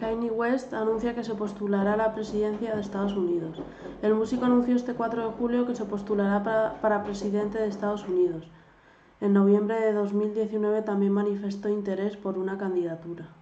Kanye West anuncia que se postulará a la presidencia de Estados Unidos. El músico anunció este 4 de julio que se postulará para presidente de Estados Unidos. En noviembre de 2019 también manifestó interés por una candidatura.